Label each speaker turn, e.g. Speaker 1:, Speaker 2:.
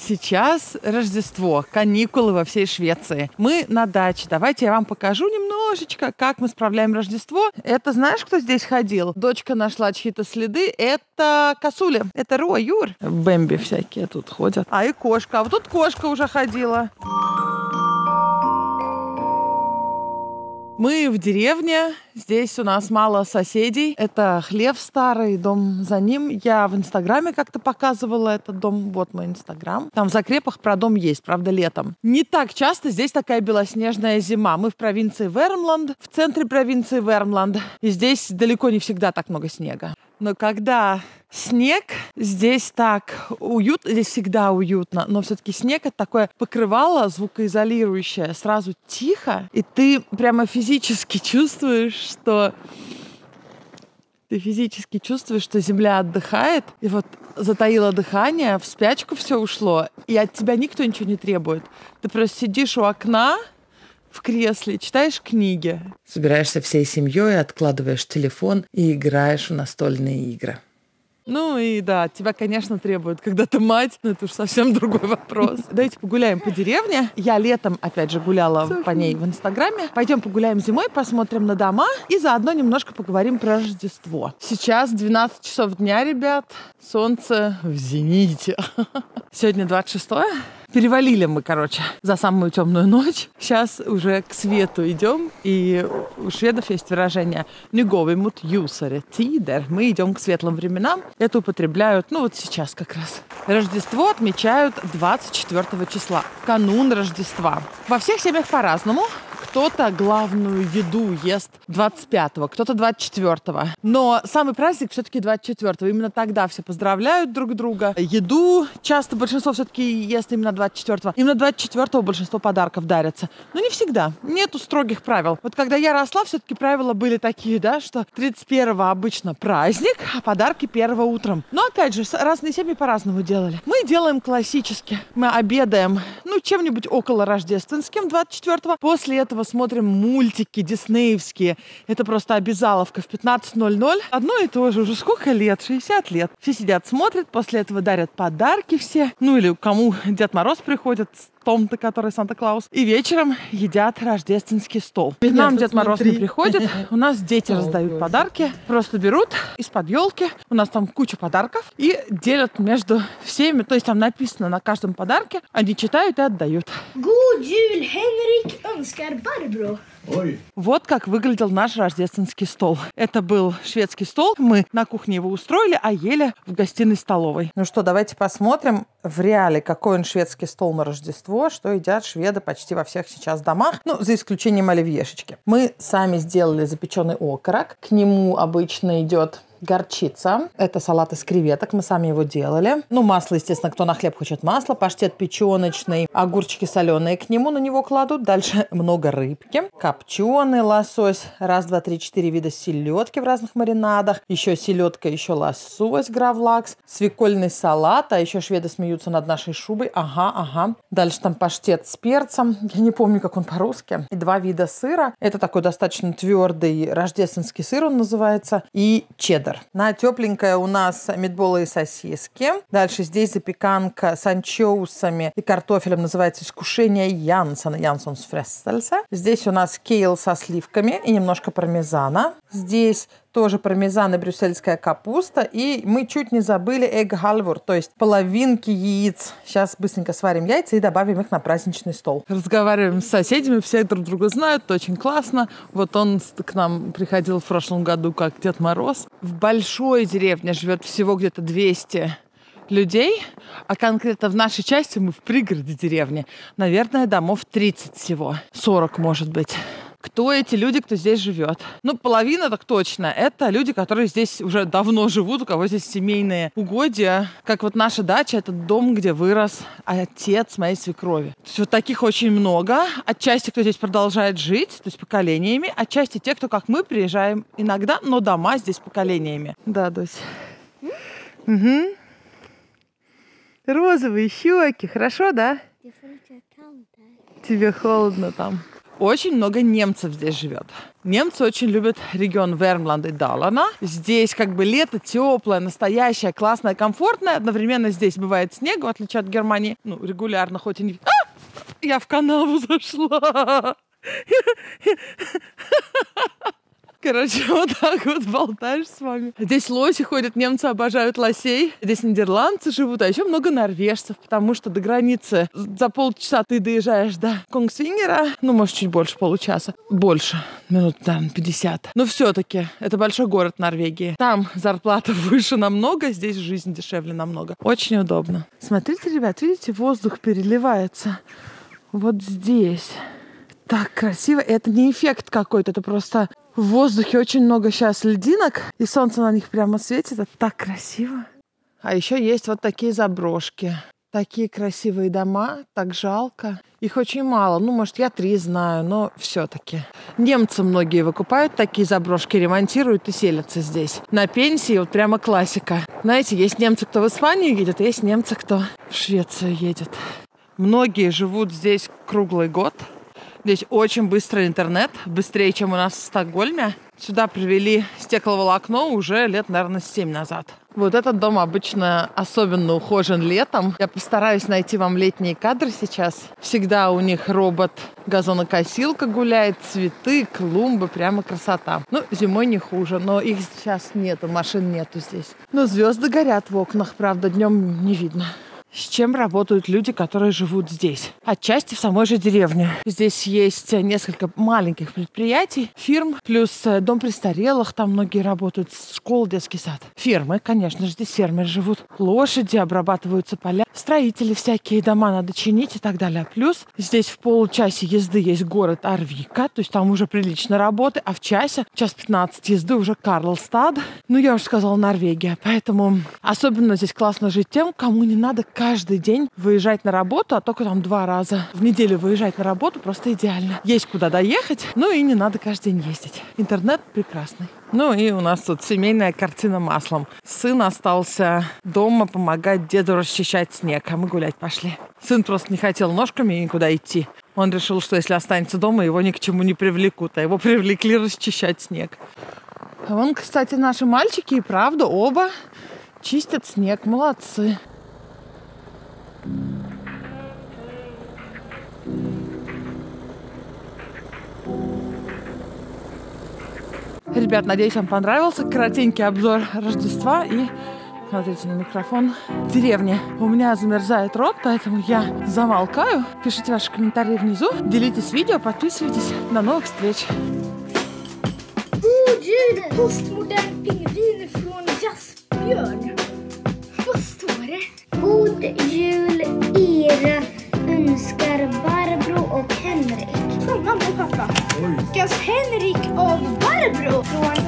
Speaker 1: Сейчас Рождество, каникулы во всей Швеции. Мы на даче. Давайте я вам покажу немножечко, как мы справляем Рождество. Это знаешь, кто здесь ходил? Дочка нашла чьи-то следы. Это косули. Это Ро, Юр. Бэмби всякие тут ходят. А и кошка. А вот тут кошка уже ходила. Мы в деревне, здесь у нас мало соседей. Это хлев старый, дом за ним. Я в Инстаграме как-то показывала этот дом. Вот мой Инстаграм. Там в закрепах про дом есть, правда, летом. Не так часто здесь такая белоснежная зима. Мы в провинции Вärmland, в центре провинции Вärmland. И здесь далеко не всегда так много снега. Но когда снег, здесь так уютно, здесь всегда уютно, но все-таки снег — это такое покрывало звукоизолирующее, сразу тихо, и ты прямо физически чувствуешь, что земля отдыхает, и вот затаило дыхание, в спячку все ушло, и от тебя никто ничего не требует. Ты просто сидишь у окна, в кресле, читаешь книги. Собираешься всей семьей, откладываешь телефон и играешь в настольные игры. Ну и да, тебя, конечно, требуют, когда ты мать, но это уж совсем другой вопрос. Давайте погуляем по деревне. Я летом, опять же, гуляла по ней в Инстаграме. Пойдем погуляем зимой, посмотрим на дома и заодно немножко поговорим про Рождество. Сейчас 12 часов дня, ребят. Солнце в зените. Сегодня 26-е. Перевалили мы, за самую темную ночь. Сейчас уже к свету идем. И у шведов есть выражение «Nu går vi mot ljusare tider». Мы идем к светлым временам. Это употребляют, вот сейчас как раз. Рождество отмечают 24 числа, в канун Рождества. Во всех семьях по-разному. Кто-то главную еду ест 25-го, кто-то 24-го. Но самый праздник все-таки 24-го. Именно тогда все поздравляют друг друга. Еду часто большинство все-таки ест именно 24-го. Именно 24-го большинство подарков дарятся. Но не всегда. Нету строгих правил. Вот когда я росла, все-таки правила были такие, что 31-го обычно праздник, а подарки 1-го утром. Но опять же, разные семьи по-разному делали. Мы делаем классически. Мы обедаем, чем-нибудь около рождественским 24-го. После этого смотрим мультики диснеевские. Это просто обязаловка в 15:00. Одно и то же. Уже сколько лет? 60 лет. Все сидят, смотрят. После этого дарят подарки все. Или кому Дед Мороз приходит с том-то, который Санта-Клаус. И вечером едят рождественский стол. К нам Дед Мороз не приходит. У нас дети раздают подарки. Просто берут из-под елки. У нас там куча подарков. И делят между всеми. То есть там написано на каждом подарке. Они читают и отдают.
Speaker 2: God jul, Henrik önskar Barbro.
Speaker 3: Ой.
Speaker 1: Вот как выглядел наш рождественский стол. Это был шведский стол. Мы на кухне его устроили, а ели в гостиной-столовой. Ну что, давайте посмотрим в реале, какой он шведский стол на Рождество, что едят шведы почти во всех сейчас домах, за исключением оливьешечки. Мы сами сделали запеченный окорок. К нему обычно идет горчица. Это салат из креветок. Мы сами его делали. Масло, естественно, кто на хлеб хочет масло. Паштет печеночный. Огурчики соленые к нему на него кладут. Дальше много рыбки. Копченый лосось. 1, 2, 3, 4 вида селедки в разных маринадах. Еще селедка, еще лосось, гравлакс. Свекольный салат. А еще шведы смеются над нашей шубой. Ага. Дальше там паштет с перцем. Я не помню, как он по-русски. И 2 вида сыра. Это такой достаточно твердый рождественский сыр, он называется. И чеддер. На тепленькое у нас митболы и сосиски. Дальше здесь запеканка с анчоусами и картофелем, называется «Искушение Янсена», Янсонс фрестельсе. Здесь у нас кейл со сливками и немножко пармезана. Здесь тоже пармезан и брюссельская капуста. И мы чуть не забыли эггхальвур, то есть половинки яиц. Сейчас быстренько сварим яйца и добавим их на праздничный стол. Разговариваем с соседями, все друг друга знают, очень классно. Вот он к нам приходил в прошлом году как Дед Мороз. В большой деревне живет всего где-то 200 людей, а конкретно в нашей части, мы в пригороде деревни, наверное, домов 30 всего. 40, может быть. Кто эти люди, кто здесь живет? Половина так точно. Это люди, которые здесь уже давно живут, у кого здесь семейные угодья. Как вот наша дача, это дом, где вырос отец моей свекрови. То есть вот таких очень много. Отчасти, кто здесь продолжает жить, то есть поколениями. Отчасти те, кто, как мы, приезжаем иногда, но дома здесь поколениями. Да, Дусь. Угу. Розовые щеки. Хорошо, да? Тебе холодно там. очень много немцев здесь живет. Немцы очень любят регион Вермланд и Далана. Здесь как бы лето теплое, настоящее, классное, комфортное. Одновременно здесь бывает снег, в отличие от Германии. Ну, регулярно, хоть и не... Я в канаву зашла. Короче, вот так вот болтаешь с вами. Здесь лоси ходят, немцы обожают лосей. Здесь нидерландцы живут, а еще много норвежцев, потому что до границы за полчаса ты доезжаешь до Конгсвингера. Ну, может, чуть больше получаса. Больше. Минут, наверное, 50. Но все-таки это большой город Норвегии. Там зарплата выше намного, здесь жизнь дешевле намного. Очень удобно. Смотрите, ребят, видите, воздух переливается. Вот здесь. Так красиво. Это не эффект какой-то, это просто... В воздухе очень много сейчас льдинок, и солнце на них прямо светит. Это так красиво. А еще есть вот такие заброшки. Такие красивые дома, так жалко. Их очень мало. Ну, может, я 3 знаю, но все-таки. Немцы многие выкупают такие заброшки, ремонтируют и селятся здесь. На пенсии вот прямо классика. Знаете, есть немцы, кто в Испанию едет, а есть немцы, кто в Швецию едет. Многие живут здесь круглый год. Здесь очень быстрый интернет, быстрее, чем у нас в Стокгольме. Сюда привели стекловолокно уже лет, наверное, 7 назад. Вот этот дом обычно особенно ухожен летом. Я постараюсь найти вам летние кадры сейчас. Всегда у них робот-газонокосилка гуляет, цветы, клумбы, прямо красота. Ну, зимой не хуже, но их сейчас нету, машин нету здесь. Но звезды горят в окнах, правда, днем не видно. С чем работают люди, которые живут здесь? Отчасти в самой же деревне. Здесь есть несколько маленьких предприятий, фирм, плюс дом престарелых, там многие работают, школа, детский сад. Фермы, конечно же, здесь фермеры живут. Лошади, обрабатываются поля, строители всякие, дома надо чинить и так далее. Плюс здесь в получасе езды есть город Арвика, то есть там уже прилично работы, а в час 15 езды уже Карлстад. Ну, я уже сказала, Норвегия. Поэтому особенно здесь классно жить тем, кому не надо каждый день выезжать на работу, а только там 2 раза в неделю выезжать на работу просто идеально. Есть куда доехать, ну и не надо каждый день ездить. Интернет прекрасный. Ну и у нас тут семейная картина маслом. Сын остался дома помогать деду расчищать снег, а мы гулять пошли. Сын просто не хотел ножками никуда идти. Он решил, что если останется дома, его ни к чему не привлекут, а его привлекли расчищать снег. А вон, кстати, наши мальчики и правда оба чистят снег. Молодцы. Ребят, надеюсь, вам понравился коротенький обзор Рождества и, смотрите на микрофон, деревни. У меня замерзает рот, поэтому я замолкаю. Пишите ваши комментарии внизу, делитесь видео, подписывайтесь. До новых встреч!
Speaker 2: God jul, postmodern pingvin från Jazzbjörn. Vad står det? God jul, Ira önskar Barbro och Henrik. Från mamma och pappa. Önskar Henrik och Barbro från